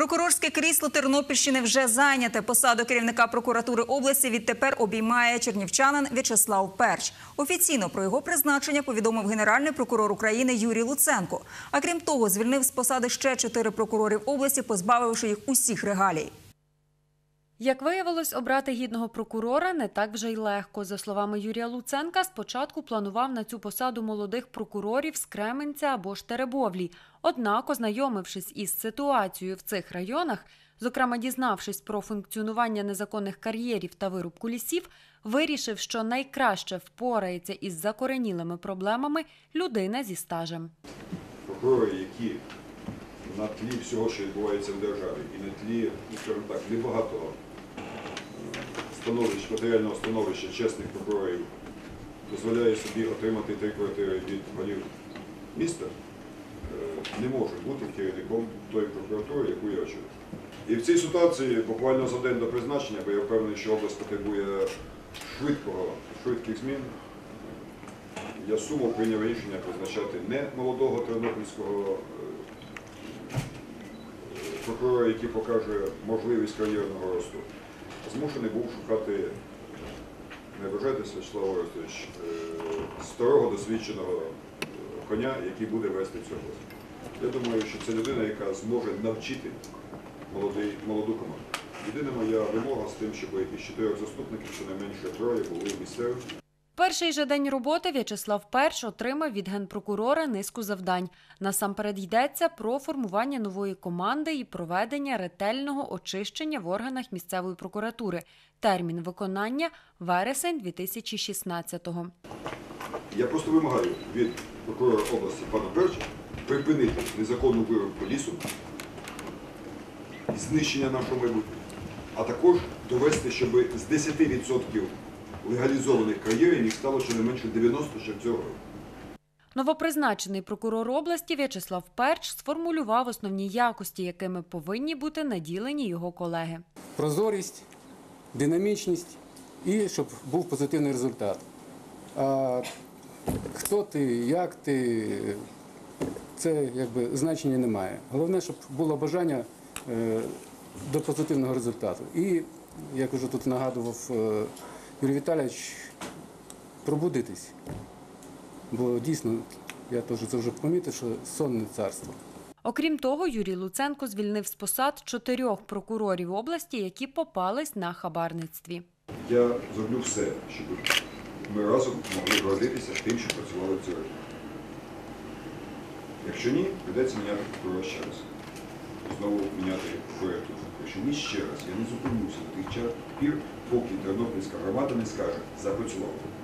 Прокурорське крісло Тернопільщини вже зайняте. Посаду керівника прокуратури області відтепер обіймає чернівчанин В'ячеслав Перч. Офіційно про його призначення повідомив Генеральний прокурор України Юрій Луценко. А крім того, звільнив з посади ще 4 прокурорів області, позбавивши їх усіх регалій. Як виявилось, обрати гідного прокурора не так вже й легко. За словами Юрія Луценка, спочатку планував на цю посаду молодих прокурорів з Кременця або ж Теребовлі. Однак, ознайомившись із ситуацією в цих районах, зокрема дізнавшись про функціонування незаконних кар'єрів та вирубку лісів, вирішив, що найкраще впорається із закоренілими проблемами людина зі стажем. Прокурори, які на тлі всього, що відбувається в державі, і на тлі, скажімо так, небагатого матеріального становища чесних прокурорів дозволяє собі отримати 3 квартири від голів міста, не може бути керівником тої прокуратури, яку я очолюю. І в цій ситуації, буквально за день до призначення, бо я впевнений, що область потребує швидких змін, я сумо прийняв рішення призначати не молодого тернопільського прокурора, який покаже можливість кар'єрного росту, а змушений був шукати, не вважайтеся, В'ячеслав Орестович, старого досвідченого коня, який буде вести цю область. Я думаю, що це людина, яка зможе навчити молоду команду. Єдина моя вимога з тим, щоб із 4 заступників щонайменше 3 були місцеві. Перший же день роботи В'ячеслав Перч отримав від генпрокурора низку завдань. Насамперед йдеться про формування нової команди і проведення ретельного очищення в органах місцевої прокуратури. Термін виконання – вересень 2016-го. Я просто вимагаю від прокурора області пана Перча припинити незаконну вирубку лісу і знищення нашого майбутнього, а також довести, щоб з 10% легалізованих кар'єрів їх стало щонайменше 90 ще цього року. Новопризначений прокурор області В'ячеслав Перч сформулював основні якості, якими повинні бути наділені його колеги. Прозорість, динамічність і щоб був позитивний результат. А хто ти, як ти, це якби значення немає. Головне, щоб було бажання до позитивного результату. І, як уже тут нагадував Юрій Віталійович, пробудитись. Бо дійсно, я теж це вже помітив, що сонне царство. Окрім того, Юрій Луценко звільнив з посад 4 прокурорів області, які попались на хабарництві. Я зроблю все, щоб ми разом могли гордитися тим, що працювали в цій році. Якщо ні, прийдеться міняти прокурора ще раз. Знову міняти прокурорів. Якщо ні ще раз, я не зупинюся до тих пір, поки тернопільська громада не скаже «запрацював».